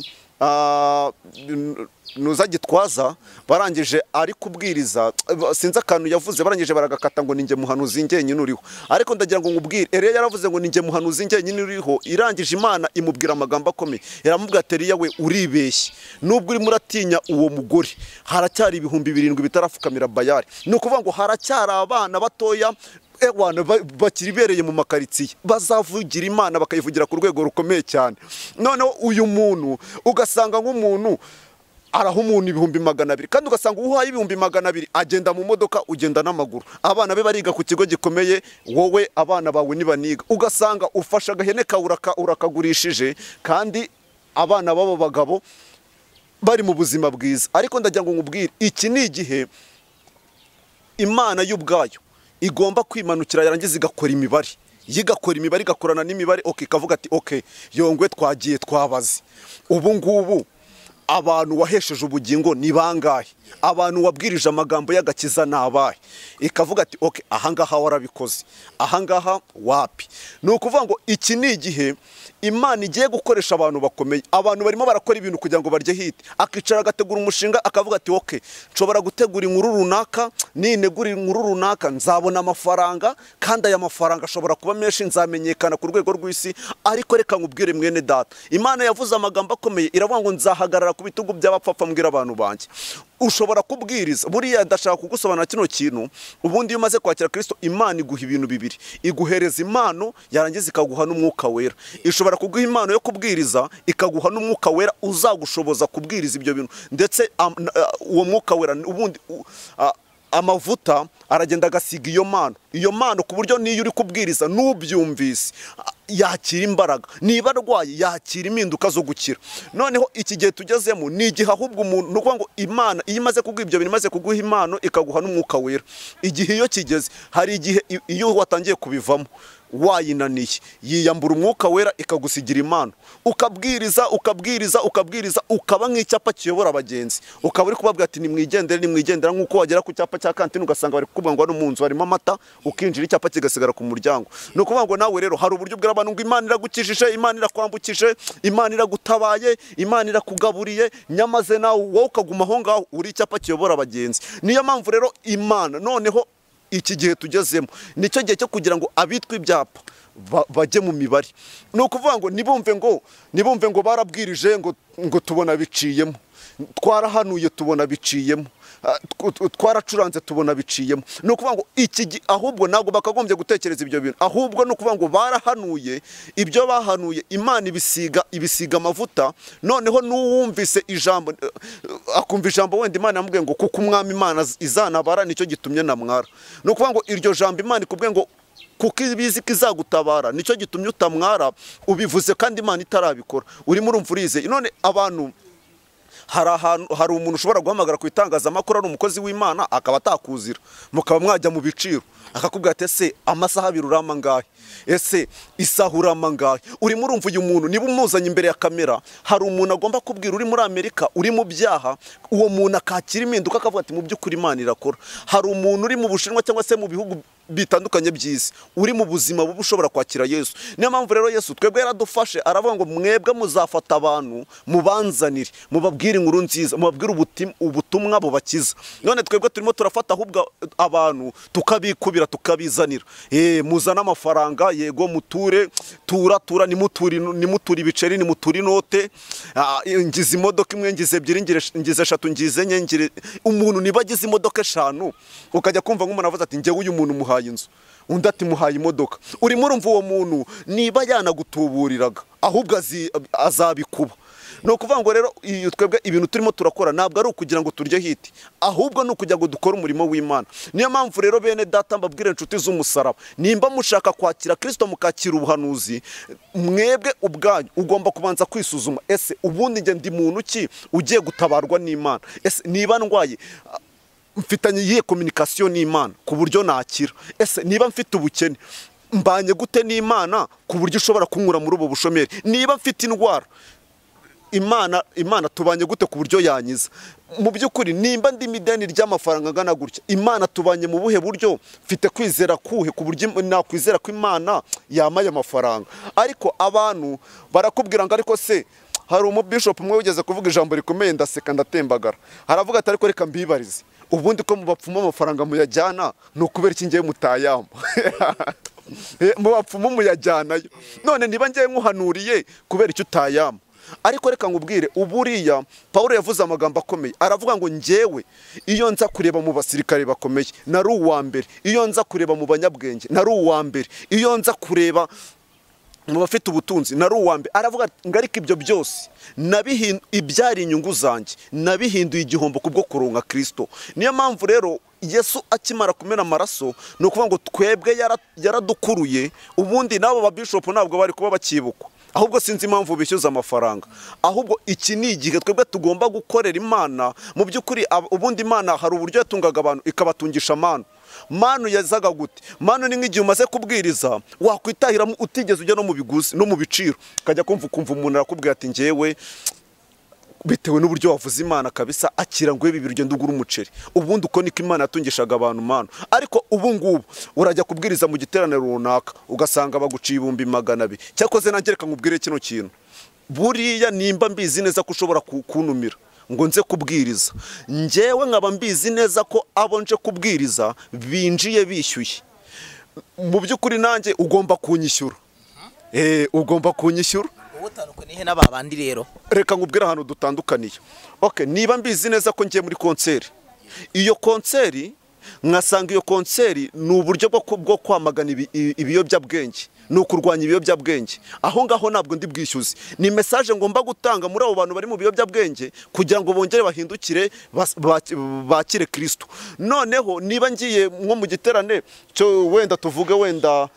Gitwaza barangije ari kubwiriza sinza akantu yavuze barangije baragakata ngo ninjye muhanuzi njyenyine uriho ariko ndagira ngo ngubwire Eliya yaravuze ngo ninjye muhanuzi njyenyine uriho irangije Imana imubwira amagambo akomeye yaramubwira ati Eliya we uribeshye nubwo uri muratinya uwo mugore haracyari ibihumbi 7 bitarafukamira Bayali no kuvuga ngo haracyari abana batoya ewana bakiribereye mu makaritsiye bazavugira Imana bakayivugira ku rwego rukomeye cyane noneho uyu muntu ugasanga nk'umuntu araho umuntu 200,000 kandi ugasanga uhaye 200,000 agenda mu modoka ugenda n'amaguru abana be bariga ku kigo gikomeye wowe abana bawe nibaniga ugasanga ufasha agahene urakagurishije kandi abana babo bagabo bari mu buzima bwiza ariko ndagira ngo ngubwire iki ni igihe Imana y'ubwayo igomba kwimanukira yarangiza igakora imibare igakorana n'imibare ikavuga ati yongwe twagiye twabaze ubu ngubu abantu wahesheje ubugingo ni bangahe abantu wabwirije amagambo y'agakiza nabahe ikavuga ati ahangaha warabikoze ahangaha wapi ni ukuvuga ngo iki ni igihe Imana igiye gukoresha abantu bakomeye abantu barimo barakora ibintu kugira ngo barye hiti akicara agategura umushinga akavuga ati nshobora gutegura inkuru runaka ninegura inkuru runaka nzabona amafaranga kandi aya mafaranga ashobora kuba menshi nzamenyekana ku rwego rw'isi ariko reka nkubwire mwene data Imana yavuze amagambo akomeye iravuga ngo nzahagarara ku bitugu by'abapfapfa mbwira abantu banjye ushobora kubwiriza buriya ndashaka kugusobanura kino kintu ubundi iyo umaze kwakira Kristo Imana iguha ibintu bibiri iguhereza impano yarangiza ikaguha n'umwuka wera ishobora kuguha impano yo kubwiriza ikaguha n'umwuka wera uzagushoboza kubwiriza ibyo bintu ndetse uwo mwuka wera ubundi amavuta aragenda agasiga iyo mpano ku buryo niyo uri kubwiriza n'ubyumvise yakira imbaraga, niba arwaye yakira impinduka zo gukira. Noneho iki gihe tugezemo ni igihe ahubwo umuntu nukuvuga ngo Imana iyo imaze kuguha ibyo bintu, imaze kuguha impano ikaguha n'umwuka wera, igihe iyo kigeze, hari igihe iyo watangiye kubivamo wayinaniye, yiyambura umwuka wera ikagusigira impano, ukabwiriza ukaba nk'icyapa kiyobora abagenzi, ukaba uri kubabwira ati nimwigendera, nk'uko wagera ku cyapa cya kantine ugasanga bari kuvuga ngo hano mu nzu harimo amata, ukinjira icyapa kigasigara ku muryango. Ni ukuvuga ngo nawe rero hari uburyo ubwira abantu ngo Imana iragukijije, Imana irakwambukije, Imana iragutabaye, Imana irakugaburiye, nyamaze nawe wowe ukaguma aho ngaho uri icyapa kiyobora abagenzi. Niyo mpamvu rero Imana noneho iki gihe tugezemo nicyo gihe cyo kugira ngo abitwa ibyapa bajye mu mibare. Ni ukuvuga ngo nibumve ngo barabwirije ngo tubona biciyemo, twarahanuye tubona biciyemo, twaracuranze tubona biciyemo. Ni ukuvuga ngo ahubwo ntabwo bakagombye gutekereza ibyo bintu, ahubwo ni ukuvuga ngo barahanuye, ibyo bahanuye Imana ibisiga amavuta. Noneho n'uwumvise ijambo akumva ijambo wenda Imana yamubwiye ngo kuko umwami Imana izanabara nicyo gitumye namwara. Ni ukuvuga ngo iryo jambo Imana ikubwiye ngo kuko ibizi kizagutabara nicyo gitumye utamwara, ubivuze kandi Imana itarabikora, urimo urumva urizeye. None abantu hari umuntu ushobora guhamagara ku itangazamakuru, ari umukozi w'Imana, akaba atakuzira, mukaba mwajya mu biciro, akakubwira ati ese amasaha abiri urama ngahe, ese isaha urama ngahe. Urimo urumva uyu muntu niba umuzanye imbere ya kamera, hari umuntu agomba kubwira uri muri Amerika, uri mu byaha, uwo muntu akakira impinduka akavuga ati mu by'ukuri Imana irakora. Hari umuntu uri mu Bushinwa cyangwa se mu bihugu bitandukanye by'isi, uri mu buzima bubi ushobora kwakira Yesu. Niyo mpamvu rero Yesu twebwe yaradufashe, aravuga ngo mwebwe muzafata abantu mubanzanire, mubabwire inkuru nziza, mubabwire ubutumwa bubakiza. None twebwe turimo turafata ahubwo abantu tukabikubira tukabizanira, muzana amafaranga, yego muture, tura nimuture ibiceri, nimuture inote, ngize imodoka imwe, ngize ebyiri, ngize eshatu, ngize enye, umuntu niba agize imodoka 5 ukajya kumva nk'umuntu avuze ati njyewe uyu muntu muhaye inzu, undi ati muhaye imodoka. Urimo urumva uwo muntu niba yanagutuburiraga ahubwo azabikuba. Ni ukuvuga ngo rero twebwe ibintu turimo turakora ntabwo ari ukugira ngo turye hiti, ahubwo ni ukugira ngo dukore umurimo w'Imana. Niyo mpamvu rero bene data mbabwire inshuti z'umusaraba, nimba mushaka kwakira Kristo mukakira ubuhanuzi, mwebwe ubwanyu ugomba kubanza kwisuzuma, ese ubundi njye ndi muntu ki ugiye gutabarwa n'Imana? Ese niba ndwaye mfitanye iyihe communication n'Imana ku buryo nakira? Ese niba mfite ubukene mbanye gute n'Imana ku buryo ushobora kunkura muri ubu bushomeri? Niba mfite indwara Imana tubanye gute ku buryo yanyiza? Mu by'ukuri nimba ndi mideni ry'amafaranga angana gutya, Imana tubanye mu buhe buryo? Mfite kwizera kuhe ku buryo nakwizera ko Imana yamaye amafaranga? Ariko abantu barakubwira ngo ariko se hari umubishop umwe wigeze kuvuga ijambo rikomeye ndaseka ndatembagara, haravuga ati ariko reka mbibarize, ubundi ko mubapfuma amafaranga muyajyana ni ukubera iki ngiye mutayamba? Mubapfuma muyajyanayo, none niba ngiye nkuhanuriye kubera icyo utayamba? Ariko reka ngubwire, uburiya Paulo yavuze amagambo akomeye, aravuga ngo njyewe iyo nza kureba mu basirikare bakomeye nari uwa mbere, iyo nza kureba mu banyabwenge nari uwa mbere, iyo nza kureba mu bafite ubutunzi nari uwa mbere. Aravuga ngo ariko ibyo byose ibyari inyungu zanjye nabihinduye igihombo kubwo kuronka Kristo. Niyo mpamvu rero Yesu akimara kumena amaraso, ni ukuvuga ngo twebwe yaradukuruye, ubundi nabo ba bishop ntabwo bari kuba bakibukwa, ahubwo sinzi impamvu bishyuza amafaranga. Ahubwo iki ni igihe twebwe tugomba gukorera Imana mu by'ukuri. Ubundi Imana hari uburyo yatungaga abantu ikabatungisha manu yazaga gute? Manu ni nk'igihe umaze kubwiriza wakwitahiramo utigeze ujya no mu biguzi no mu biciro, ukajya kumva umuntu arakubwira ati njyewe bitewe n'uburyo wavuze Imana kabisa akira ngo ibi biryo ndugura umuceri. Ubundi uko niko Imana yatungishaga abantu manu. Ariko ubu ngubu urajya kubwiriza mu giteraniro runaka ugasanga baguciye 200,000. Cyakoze nanjye reka nkubwire kino kintu, buriya nimba mbizi neza ko ushobora kunumira ngo nze kubwiriza, njyewe nkaba mbizi neza ko abo nje kubwiriza binjiye bishyuye, mu by'ukuri nanjye ugomba kunyishyura. Ugomba kunyishyura. Ubutandukaniye n'ababandi rero, reka nkubwire ahantu dutandukaniye. Okay, niba mbizi neza ko ngiye muri konseri, iyo konseri nkasanga iyo konseri ni uburyo bwo kwamagana ibiyobyabwenge, ni ukurwanya ibiyobyabwenge. Aho ngaho ntabwo ndi bwishyuze, ni message ngomba gutanga muri abo bantu bari mu biyobyabwenge kugira ngo bongere bahindukire bakire Kristo. Noneho niba ngiye nko mu giterane cyo wenda tuvuge wenda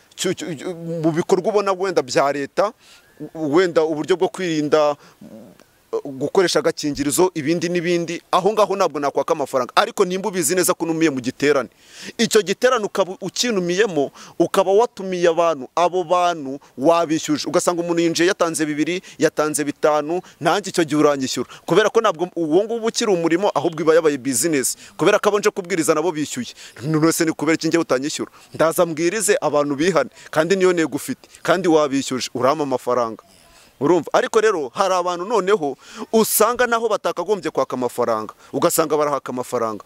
mu bikorwa ubona wenda bya leta, wenda uburyo bwo kwirinda gukoresha agakingirizo ibindi n'ibindi, aho ngaho ntabwo nakwaka amafaranga. Ariko nimba ubizi neza ko numiye mu giterane, icyo giterane ukaba ukinumiyemo, ukaba watumiye abantu, abo bantu wabishyuje, ugasanga umuntu yinjiye yatanze 2, yatanze 5, nanjye icyo gihe uranyishyura, kubera ko ntabwo uwo ngubu ukiri umurimo, ahubwo iba yabaye business, kubera ko abonje kubwiriza nabo bishyuye. None ni kubera iki ngiye utanyishyura? Ndaza mbwirize abantu bihane, kandi niyo ntego ufite, kandi wabishyuje, urama amafaranga. Urumva? Ariko rero hari abantu noneho usanga naho batakagombye kwaka amafaranga, ugasanga barahaka amafaranga.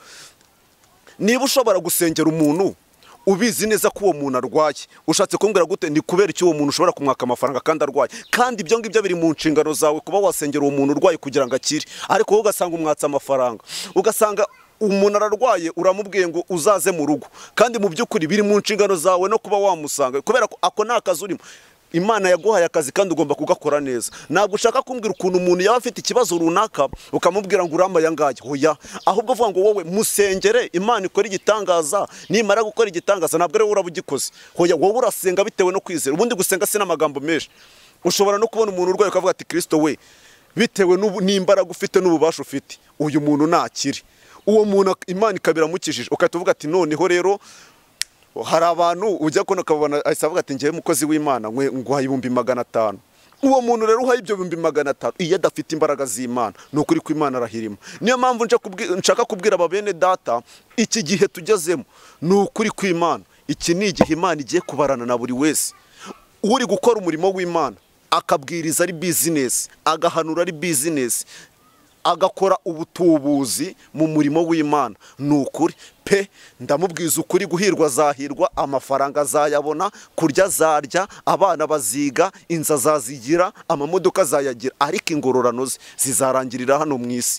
Niba ushobora gusengera umuntu ubizi neza ko uwo muntu arwaye, ushatse kumbwira gute ni kubera icyo uwo muntu ushobora kumwaka amafaranga kandi arwaye? Kandi ibyo ngibyo biri mu nshingano zawe kuba wasengera uwo muntu urwaye kugira ngo akire, ariko wowe ugasanga umwatsa amafaranga. Ugasanga umuntu ararwaye uramubwiye ngo uzaze mu rugo, kandi mu by'ukuri biri mu nshingano zawe no kuba wamusanga, kubera ko ako nta kazi urimo. Imana yaguhaye akazi kandi ugomba kugakora neza. Ntabwo ushaka kumbwira ukuntu umuntu yaba afite ikibazo runaka ukamubwira ngo urambaye angaye. Hoya, ahubwo vuga ngo wowe musengere, Imana ikora igitangaza, nimara gukora igitangaza ntabwo ari urabugikoze. Hoya, wowe urasenga bitewe no kwizera. Ubundi gusenga sina amagambo menshi. Ushobora no kubona umuntu urwaye ukavuga ati Kristo we, bitewe n'imbaraga ufite n'ububasha ufite, uyu muntu nakiri. Uwo muntu Imana ikabira mukijije, ukatuvuga ati noneho rero hari abantu ujya kubona ukabona avuga ati ngiye mukozi w'Imana nguhaye 500. Uwo muntu rero uhaye ibyo 500 iyo adafite imbaraga z'Imana, ni ukuri ko Imana arahirima. Niyo mpamvu nshaka kubwira ababene data, iki gihe tugezemo ni ukuri ko Imana, iki ni igihe Imana igiye kubarana na buri wese uri gukora umurimo w'Imana, akabwiriza ari business, agahanura ari business, agakora ubutubuzi mu murimo w'Imana. Ni ukuri pe, ndamubwiza ukuri, guhirwa zahirwa, amafaranga azayabona, kurya zarya, abana baziga, inza zazigira, amamodoka zayagira, ariko ingororano zizarangirira hano mu isi.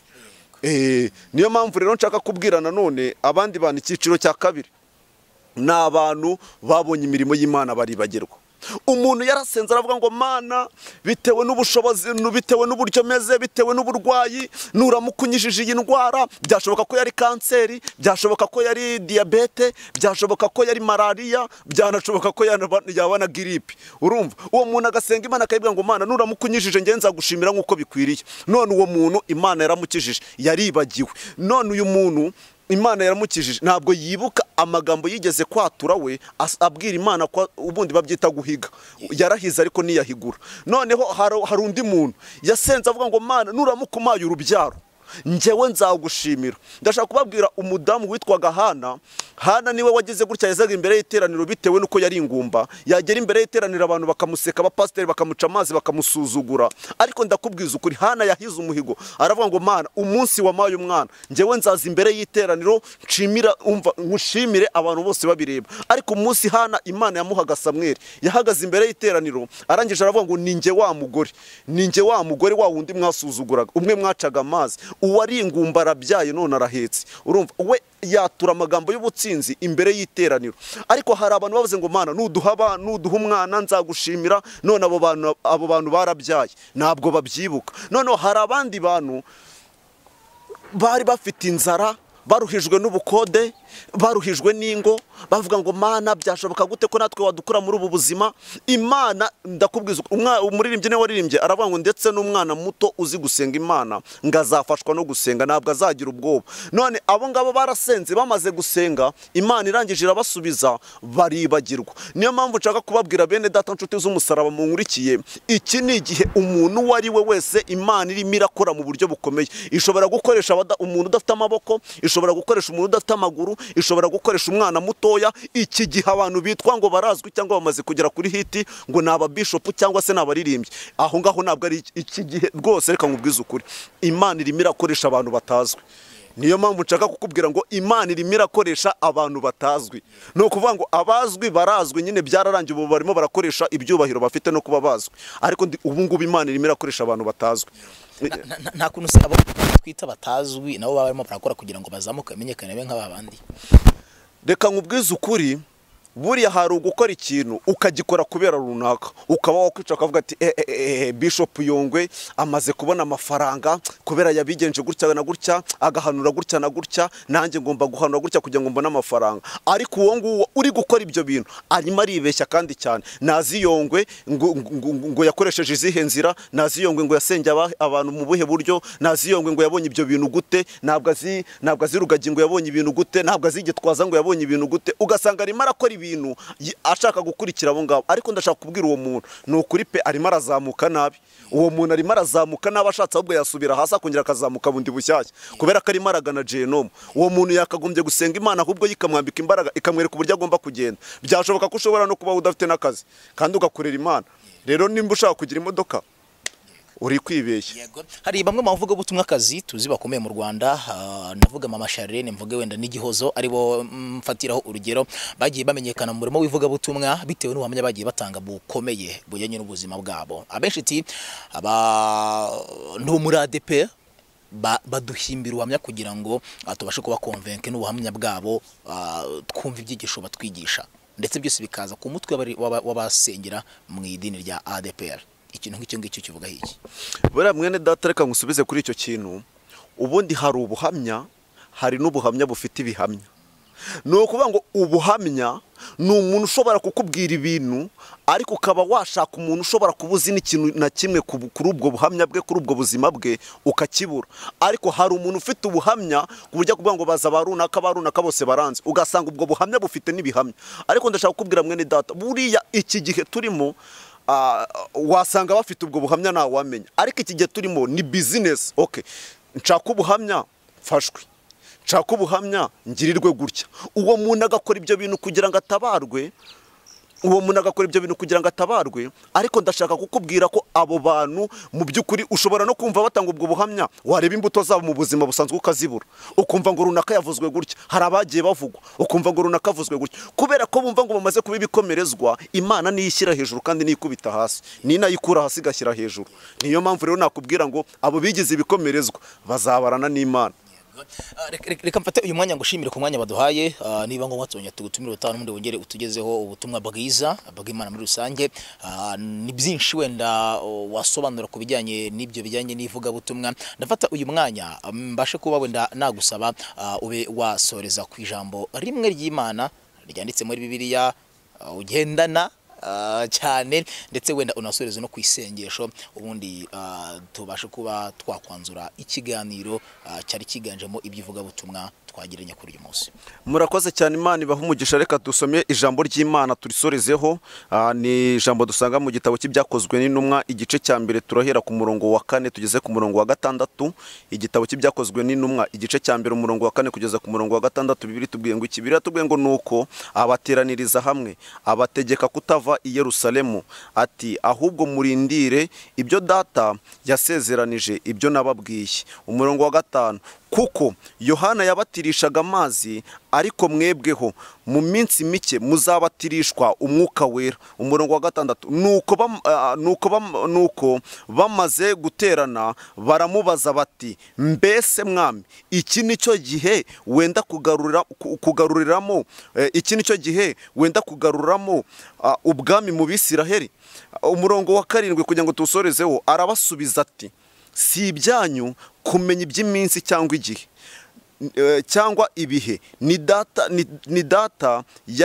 Niyo mpamvu rero nshaka kubwira nanone abandi bantu icyiciro cya kabiri, ni abantu babonye imirimo y'Imana baribagirwa. Umuntu yarasenze aravuga ngo Mana, bitewe n'ubushobozi, bitewe n'uburyo meze, bitewe n'uburwayi, nuramukunyijije iyi ndwara, byashoboka ko yari kanseri, byashoboka ko yari diabete, byashoboka ko yari malaria, byanashoboka ko yabana grippe. Urumva? Uwo muntu agasenga Imana akayibwira ngo Mana, nuramukunyijije nge nzagushimira nkuko bikwiriye. None uwo muntu Imana yaramukijije, yaribagiwe. None uyu muntu Imana yaramukijije, ntabwo yibuka amagambo yigeze kwatura we abwira Imana ko ubundi babyita guhiga. Yarahize ariko niyahigura. Noneho hari undi muntu yasenze avuga ngo Mana, nuramukumaye urubyaro, njyewe nzagushimira. Ndashaka kubabwira umudamu witwaga Hana niwe wagize gutya, yazaga imbere y'iteraniro bitewe nuko yari ingumba, yagera imbere y'iteraniro abantu bakamuseka, abapasiteri bakamuca amazi bakamusuzugura. Ariko ndakubwiza ukuri, Hana yahize umuhigo, aravuga ngo Mana, umunsi wamaye umwana, njyewe nzaza imbere y'iteraniro nkushimire abantu bose babireba. Ariko umunsi Hana Imana yamuhaga Samweli, yahagaze imbere y'iteraniro, arangije aravuga ngo ninjye wa mugore wa wundi mwasuzuguraga, umwe mwacaga amazi, uwari ingumba arabyaye none arahetse. Urumva? We yatura amagambo y'ubutsinzi imbere y'iteraniro. Ariko hari abantu bavuze ngo Mana, nuduha umwana nzagushimira. None abo bantu barabyaye ntabwo babyibuka. Noneho hari abandi bantu bari bafite inzara, baruhijwe n'ubukode, baruhijwe n'ingo, bavuga ngo Mana, byashoboka gute ko natwe wadukura muri ubu buzima? Imana, ndakubwiza umuririmbyi ne waririmbye aravuga ngo ndetse n'umwana muto uzi gusenga Imana ngazafashwa no gusenga, ntabwo azagira ubwoba. None abo ngabo barasenze, bamaze gusenga, Imana irangije irabasubiza, baribagirwa. Niyo mpamvu nshaka kubabwira bene data nshuti z'umusaraba munkurikiye, iki ni igihe umuntu uwo ari we wese Imana irimo irakora mu buryo bukomeye. Ishobora gukoresha umuntu udafite amaboko, ishobora gukoresha umuntu udafite amaguru, ishobora gukoresha umwana mutoya. Iki gihe abantu bitwa ngo barazwi cyangwa bamaze kugera kuri hiti ngo ni ababishopu cyangwa se n'abaririmbyi, aho ngaho ntabwo ari iki gihe rwose. Reka nkubwize ukuri, Imana irimo irakoresha abantu batazwi. Niyo mpamvu nshaka kukubwira ngo Imana irimo irakoresha abantu batazwi. Ni ukuvuga ngo abazwi barazwi nyine, byararangiye, ubu barimo barakoresha ibyubahiro bafite no kuba bazwi. Ariko ubu ngubu Imana irimo irakoresha abantu batazwi. Nta kuntu se abo twita batazwi nabo barimo barakora kugira ngo bazamuke amenyekane be nk'abandi. reka nkubwize ukuri, buriya hari ugukora ikintu ukagikora kubera runaka, ukaba wakwica ukavuga ati Bishop Yongwe amaze kubona amafaranga kubera yabigenje gutya na gutya, agahanura gutya na gutya, nanjye ngomba guhanura gutya kugira ngo mbone amafaranga. Ariko uwo nguwo uri gukora ibyo bintu arimo aribeshya kandi cyane. Nazi Yongwe ngo yakoresheje izihe nzira, nazi Yongwe ngo yasengye abantu mu buhe buryo, nazi Yongwe ngo yabonye ibyo bintu gute, ntabwo azi Rugagi ngo yabonye ibintu gute, ntabwo azi Gitwaza ngo yabonye ibintu gute. Ugasanga arimo arakora ibintu ashaka gukurikira abo ngabo. Ariko ndashaka kubwira uwo muntu ni ukuri pe, arimo arazamuka nabi. Uwo muntu arimo arazamuka nabi, ashatse ahubwo yasubira hasi akongera akazamuka bundi bushyashya, kubera ko arimo aragana genome. Uwo muntu yakagombye gusenga Imana ahubwo yikamwambika imbaraga, ikamwereka uburyo agomba kugenda. Byashoboka ko ushobora no kuba udafite n'akazi kandi ugakorera Imana. Rero nimba ushaka kugira imodoka uri kwibeshya. Hari bamwe mu bavugabutumwakazi tuzi bakomeye mu Rwanda, navuga mama Charlene, mvuge wenda n'Igihozo, aribo mfatiraho urugero, bagiye bamenyekana mu murimo w'ivugabutumwa bitewe n'ubuhamya bagiye batanga bukomeye bujyanye n'ubuzima bwabo. Abenshi ati no muri ADP baduhimbira ubuhamya kugira ngo tubashe kuba convaincre n'ubuhamya bwabo, twumva ibyigisho batwigisha, ndetse byose bikaza ku mutwe w'abasengera mu idini rya ADPR. Ikintu nk'icyo ngicyo kivuga iki? Buriya mwene data, reka ngusubize kuri icyo kintu. Ubundi hari ubuhamya, hari n'ubuhamya bufite ibihamya. Ni ukuvuga ngo ubuhamya ni umuntu ushobora kukubwira ibintu, ariko ukaba washaka umuntu ushobora kubuzi n'ikintu na kimwe kuri ubwo buhamya bwe, kuri ubwo buzima bwe, ukakibura. Ariko hari umuntu ufite ubuhamya ku buryo kuvuga ngo baza barunaka bose baranze, ugasanga ubwo buhamya bufite n'ibihamya. Ariko ndashaka kukubwira mwene data, buriya iki gihe turimo wasanga bafite ubwo buhamya nta wamenya. Ariko iki gihe turimo ni business. Okay, nshaka ubuhamya fashwe, nshaka ubuhamya ngirirwe gutya. Uwo muntu agakora ibyo bintu kugira ngo atabarwe, ariko ndashaka kukubwira ko abo bantu mu by'ukuri ushobora no kumva batanga ubwo buhamya, wareba imbuto zabo mu buzima busanzwe ukazibura, ukumva ngo runaka yavuzwe gutya. Hari abagiye bavugwa ukumva ngo runaka avuzwe gutya, kubera ko bumva ngo bamaze kuba ibikomerezwa. Imana niyo ishyira hejuru kandi niyo ikubita hasi, ni nayo ikura hasi igashyira hejuru. Niyo mpamvu rero nakubwira ngo abo bigize ibikomerezwa bazabarana n'Imana. Reka mfate uyu mwanya ngushimire ku mwanya baduhaye. Niba ngombwa tuzongera tugutumire ubutaha n'ubundi wongere utugezeho ubutumwa bwiza bw'Imana muri rusange. Ni byinshi wenda wasobanura ku bijyanye n'ibyo bijyanye n'ivugabutumwa. Ndafata uyu mwanya mbashe kuba wenda nagusaba ube wasoreza ku ijambo rimwe ry'Imana ryanditse muri Bibiliya ugendana cyane, ndetse wenda unasoreze no kwisengesho, ubundi tubashe kuba twakwanzura ikiganiro cyari kiganjemo iby'ivugabutumwa twagiranye kuri uyu munsi. Murakoze cyane, Imana ibaha umugisha. Reka dusome ijambo ry'Imana turisorezeho. Ni ijambo dusanga mu gitabo cy'Ibyakozwe n'Intumwa, igice cya mbere, turahera ku murongo wa 4 tugeze ku murongo wa 6. Igitabo cy'Ibyakozwe n'Intumwa, igice cya mbere, umurongo wa 4 kugeza ku murongo wa 6. Bibiri tubwiye ngo iki? Bibiri tubwiye ngo nuko abateraniriza hamwe, abategeka kutava i Yerusalemu, ati ahubwo murindire ibyo data yasezeranije, ibyo nababwiye. Umurongo wa 5, kuko Yohana yabatirishaga amazi, ariko mwebweho mu minsi mike muzabatirishwa umwuka wera. Umurongo wa 6, nuko bamaze guterana baramubaza bati, mbese mwami, iki nicyo gihe wenda kugaruriramo ubwami mu Bisiraheli? Umurongo wa 7 kugira ngo tuwusorezeho, arabasubiza ati, si ibyanyu kumenya iby'iminsi cyangwa igihe cyangwa ibihe, ni data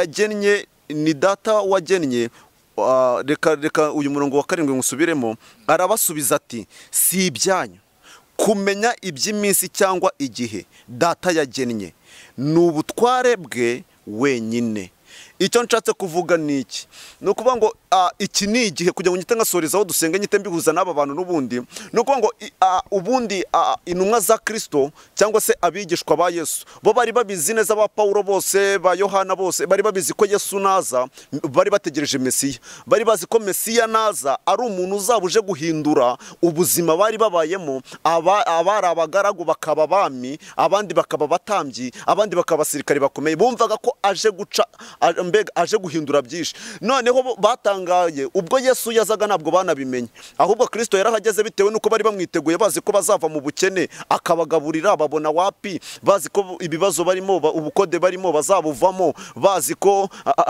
wagennye. Reka uyu murongo wa 7 ngusubiremo. Arabasubiza ati, si ibyanyu kumenya iby'iminsi cyangwa igihe data yagennye, ni ubutware bwe wenyine. Icyo nshatse kuvuga ni iki? Ni ukuvuga ngo iki ni igihe, kugira ngo nyite ngasorezaho dusenge nyite mbihuza n'aba bantu n'ubundi. Ni ukuvuga ngo ubundi intumwa za Kristo cyangwa se abigishwa ba Yesu bo bari babizi neza, ba Paulo bose, ba Yohana bose bari babizi ko Yesu naza, bari bategereje Mesiya. Bari bazi ko Mesiya naza ari umuntu uzabuje guhindura ubuzima bari babayemo. Abari abagaragu bakaba abami, abandi bakaba abatambyi, abandi bakaba abasirikare bakomeye. Bumvaga ko aje guca mbega aje guhindura byinshi. Noneho batangaye ubwo Yesu yazaga ntabwo banabimenye, ahubwo Kristo yarahageze bitewe nuko bari bamwiteguye bazi ko bazava mu bukene akabagaburira, babona wapi, bazi ko ibibazo barimo ubukode barimo bazabuvamo, bazi ko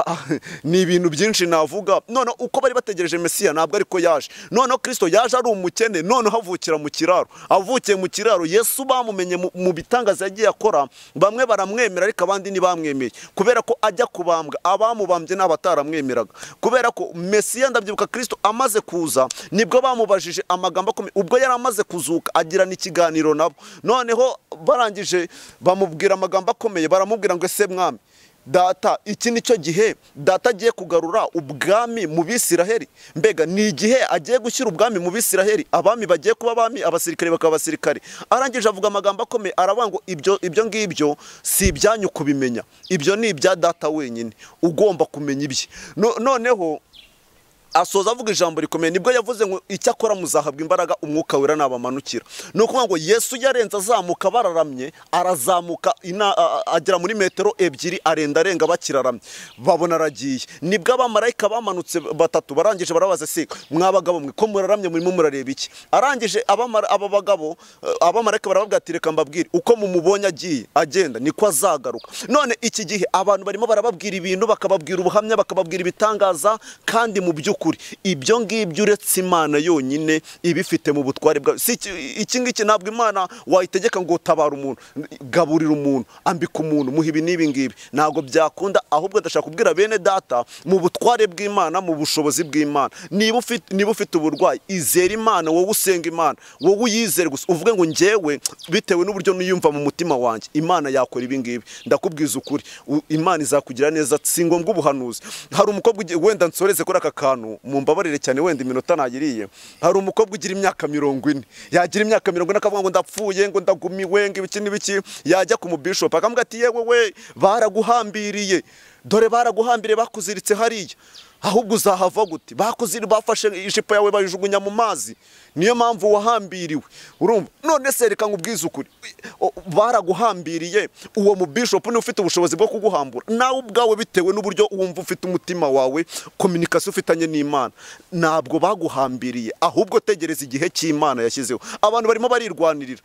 ni ibintu byinshi navuga. None uko bari bategereje Mesiya ntabwo ariko yaje. None Kristo yaje ari umukene, none havukira mu kiraro. Avukiye mu kiraro, Yesu bamumenye mu bitangaza yagiye akora, bamwe baramwemera ariko abandi ntibamwemeye, kubera ko ajya kubambwa abamubambye n'abataramwemeraga. Kubera ko Mesiya, ndabyibuka Kristo amaze kuza nibwo bamubajije amagambo akomeye, ubwo yari amaze kuzuka agirana ikiganiro nabo. Noneho barangije bamubwira amagambo akomeye, baramubwira ngo ese mwami data, iki nicyo gihe data agiye kugarura ubwami mu Bisiraheli? Mbega ni igihe agiye gushyira ubwami mu Bisiraheli, abami bagiye kuba abami, abasirikare bakaba abasirikare. Arangije avuga amagambo akomeye, aravuga ngo ibyo ngibyo si ibyanyu kubimenya, ibyo ni ibya data wenyine, ugomba kumenya ibye. Noneho asoza avuga ijambo rikomeye, nibwo yavuze ngo icyakora muzahabwa imbaraga umwuka wera nabamanukira. Ni ukuvuga ngo Yesu yarenze azamuka bararamye, arazamuka agera muri metero 2 arenga bakiraramye, babona aragiye. Nibwo abamarayika bamanutse batatu, barangije barabaza se mwabagabo mwe ko muraramye murimo murareba iki? Arangije aba bagabo abamarayika barababwira ati reka mbabwire uko mumubonye agiye agenda niko azagaruka. None iki gihe abantu barimo barababwira ibintu, bakababwira ubuhamya, bakababwira ibitangaza, kandi mu by'ukuri ibyo ngibyo uretse Imana yonyine ibifite mu butware bwa iki ngiki. Ntabwo Imana wayitegeka ngo tabara umuntu, gaburira umuntu, ambika umuntu, muha ibi n'ibi ngibi, ntabwo byakunda. Ahubwo ndashaka kubwira bene data, mu butware bw'Imana, mu bushobozi bw'Imana, niba ufite uburwayi, izera Imana, wowe usenga Imana, wowe uyizere gusa, uvuge ngo njyewe bitewe n'uburyo niyumva mu mutima wanjye Imana yakora ibi ngibi. Ndakubwiza ukuri, Imana izakugira neza, si ngombwa ubuhanuzi. Hari umukobwa wenda nsoreze kuri aka kantu, mumbabarire cyane wenda iminota nagiriye. Hari umukobwa ugira imyaka 40, yagira imyaka 40 akavuga ngo ndapfuye, ngo ndagumiwe, ngo ibiki n'ibiki, yajya ku mubishop akamubwira ati yewe we baraguhambiriye, dore baraguhambiriye bakuziritse hariya, ahubwo uzahava gute? Bafashe ijipo yawe bayijugunya mu mazi, niyo mpamvu wahambiriwe. Urumva? None se reka nkubwize ukuri, baraguhambiriye, uwo mu bishop ni ufite ubushobozi bwo kuguhambura. Nawe ubwawe bitewe n'uburyo wumva ufite umutima wawe, communication ufitanye n'Imana, ntabwo baguhambiriye, ahubwo tegereza igihe cy'Imana yashyizeho. Abantu barimo barirwanirira,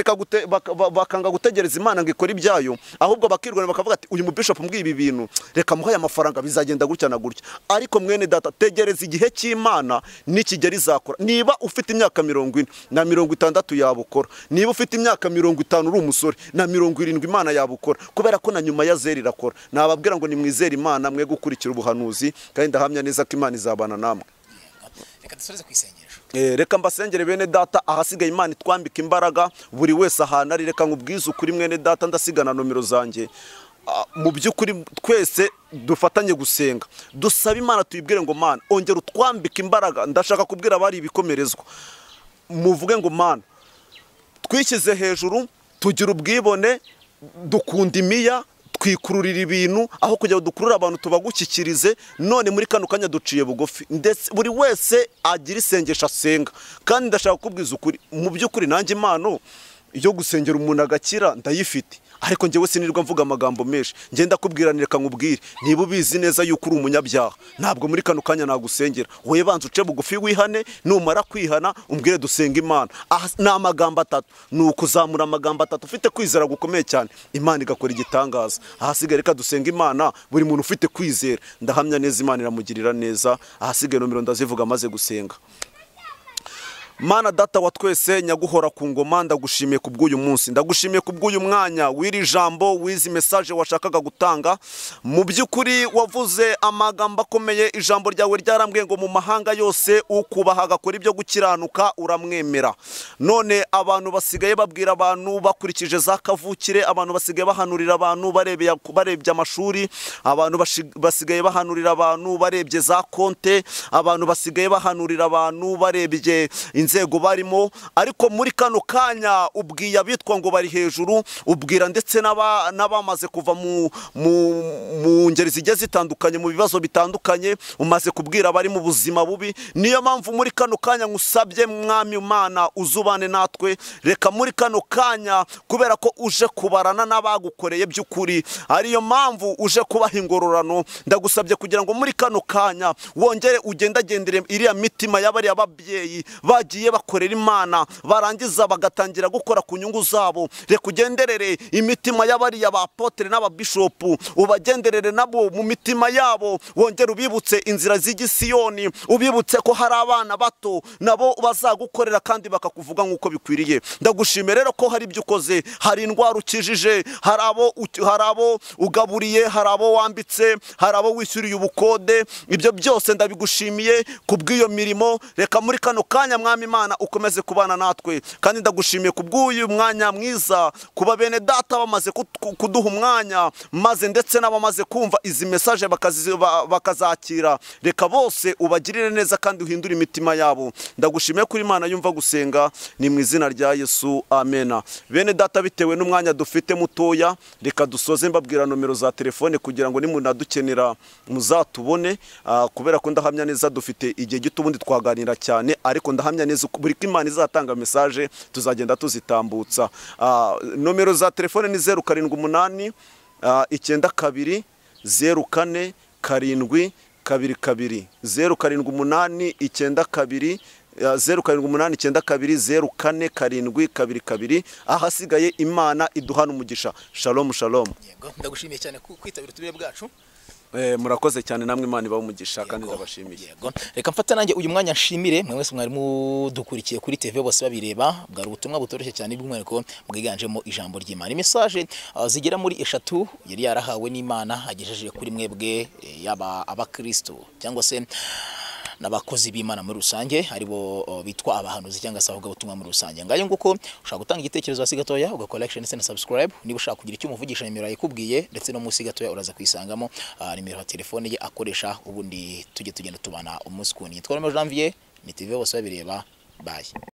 bakanga gutegereza Imana ngo ikore ibyayo, ahubwo bakirwanira bakavuga ati uyu mu bishop mbwiye ibi bintu, reka muhaye amafaranga bizagenda gutya na gutya. Ariko mwene data, tegereza igihe cy'Imana nikigera izakora. Niba ufite imyaka 40 na 60 yabukora, niba ufite imyaka 50 uri umusore na 70 Imana yabukora, kubera ko na nyuma ya zeri irakora. Nababwira ngo nimwizere Imana, mwe gukurikira ubuhanuzi, kandi ndahamya neza ko Imana izabana namwe. Reka dusoreze kwisengesho. Reka mbasengere bene data, ahasigaye Imana itwambika imbaraga buri wese ahantu ari. Reka nkubwize ukuri mwene data, ndasigana nomero zanjye. Mu by'ukuri twese dufatanye gusenga, dusaba Imana, tuyibwire ngo Mana ongera utwambika imbaraga. Ndashaka kubwira abari ibikomerezwa, muvuge ngo Mana twishyize hejuru, tugira ubwibone, dukunda imiya, twikururira ibintu, aho kugira ngo dukurure abantu tubagukikirize. None muri kano kanya duciye bugufi, ndetse buri wese agira isengesho asenga. Kandi ndashaka kubwiza ukuri, mu by'ukuri nanjye impano yo gusengera umuntu agakira ndayifite, ariko njyewe sinirwa mvuga amagambo menshi. Ngenda kubwiranira nkubwire, niba ubizi neza yuko uri umunyabyaha, ntabwo muri kano kanya nagusengera. Wowe banza uce bugufi wihane, numara kwihana umbwire dusenga Imana. Ni amagambo 3, ni ukuzamura amagambo 3 ufite kwizera gukomeye cyane, Imana igakora igitangaza. Ahasigaye reka dusenga Imana, buri muntu ufite kwizera, ndahamya neza Imana iramugirira neza. Ahasigaye nomero ndazivuga maze gusenga. Mana data wa twese, nyaguhora ku ngoma, ndagushimiye kubw'uyu munsi, ndagushimiye kubw'uyu mwanya w'iri jambo, w'izi message washakaga gutanga. Mu by'ukuri wavuze amagambo akomeye, ijambo ryawe ryarambwiye ngo mu mahanga yose ukubaha agakora ibyo gukiranuka uramwemera. None abantu basigaye babwira abantu bakurikije za kavukire, abantu basigaye bahanurira abantu barebye amashuri, abantu basigaye bahanurira abantu barebye za konte, abantu basigaye bahanurira abantu barebye inzira inzego barimo, ariko muri kano kanya ubwiye abitwa ngo bari hejuru, ubwira ndetse n'abamaze kuva mu ngeri zigiye zitandukanye, mu bibazo bitandukanye, umaze kubwira abari mu buzima bubi. Niyo mpamvu muri kano kanya ngusabye mwami Imana uzubane natwe. Reka muri kano kanya, kubera ko uje kubarana n'abagukoreye by'ukuri, ariyo mpamvu uje kubaha ingororano, ndagusabye kugira ngo muri kano kanya wongere ugendagendere iriya mitima y'abari ababyeyi bagiye bakorera Imana, barangiza bagatangira gukora ku nyungu zabo. Reka ugenderere imitima y'abari abapotere n'ababishopu, ubagenderere nabo mu mitima yabo, wongere ubibutse inzira z'igisiyoni, ubibutse ko hari abana bato nabo bazagukorera kandi bakakuvuga nk'uko bikwiriye. Ndagushimira rero ko hari ibyo ukoze, hari indwara ukijije, hari abo ugaburiye, hari abo wambitse, hari abo wishyuriye ubukode. Ibyo byose ndabigushimiye kubw'iyo mirimo. Reka muri kano kanya mwami Imana ukomeze kubana natwe, kandi ndagushimiye kubw'uyu mwanya mwiza, kuba bene data bamaze kuduha umwanya, maze ndetse n'abamaze kumva izi message bakazakira. Reka bose ubagirire neza kandi uhindure imitima yabo. Ndagushimiye kuri Imana yumva gusenga, ni mu izina rya Yesu, amena. Bene data, bitewe n'umwanya dufite mutoya, reka dusoze mbabwira nomero za telefone kugira ngo nimunadukenera muzatubone, kubera ko ndahamya neza dufite igihe gito ubundi twaganira cyane, ariko ndahamya neza buri ko Imana izatanga message tuzagenda tuzitambutsa. Nomero za telefone ni 078 92 04 7 22 078 92 0789204722. ahasigaye Imana iduhana umugisha. Shalom shalom. Yego, ndagushimiye cyane kwitabira utubire bwacu. Murakoze cyane, namwe Imana ibaho umugisha kandi ndabashimiye. Yego, reka mfata nanjye uyu mwanya nshimire mwe mwese mwari mudukurikiye kuri TV bose babireba. Bwari ubutumwa butoroshye cyane bw'umwihariko bwiganjemo ijambo ry'Imana. Imessage zigera muri 3 yari yarahawe n'Imana agejeje kuri mwebwe, yaba abakristo cyangwa se n'abakozi b'Imana muri rusange, aribo bitwa abahanuzi cyangwa se abavugabutumwa muri rusange. Ngayo nguko ushaka gutanga igitekerezo hasi gatoya ugakora like ndetse na subscribe. Niba ushaka kugira icyo umuvugisha, nimero yikubwiye ndetse no munsi gatoya uraza kwisangamo nimero ya telefone ye akoresha, ubundi tugenda tubana umunsi ku wundi. Twandikire ni TV bose babireba. Bye.